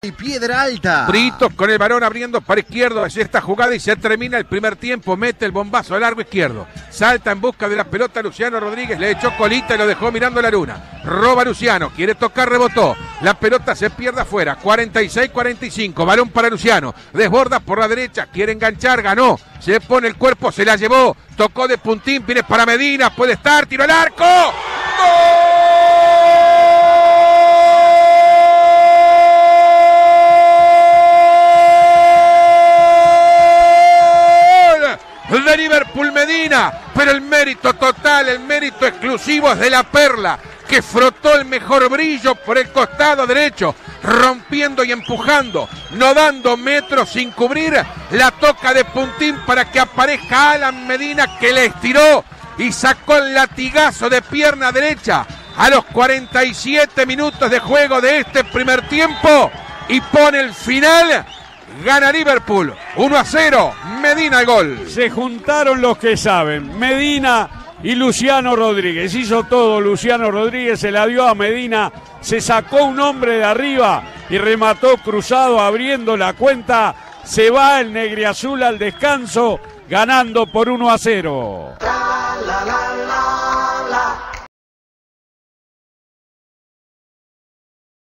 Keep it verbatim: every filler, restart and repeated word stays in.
Y Piedra Alta. Britos con el balón abriendo para izquierdo. Allí esta jugada y se termina el primer tiempo. Mete el bombazo largo izquierdo. Salta en busca de la pelota Luciano Rodríguez. Le echó colita y lo dejó mirando la luna. Roba Luciano. Quiere tocar, rebotó. La pelota se pierde afuera. cuarenta y seis cuarenta y cinco. Balón para Luciano. Desborda por la derecha. Quiere enganchar. Ganó. Se pone el cuerpo. Se la llevó. Tocó de puntín. Viene para Medina. Puede estar. Tiro al arco. ¡Gol! De Liverpool Medina, pero el mérito total, el mérito exclusivo es de la Perla, que frotó el mejor brillo por el costado derecho, rompiendo y empujando, no dando metros sin cubrir, la toca de puntín para que aparezca Alan Medina, que le estiró y sacó el latigazo de pierna derecha a los cuarenta y siete minutos de juego de este primer tiempo y pone el final. Gana Liverpool, uno a cero, Medina el gol. Se juntaron los que saben, Medina y Luciano Rodríguez. Hizo todo Luciano Rodríguez, se la dio a Medina, se sacó un hombre de arriba y remató cruzado abriendo la cuenta. Se va el negriazul al descanso, ganando por uno a cero.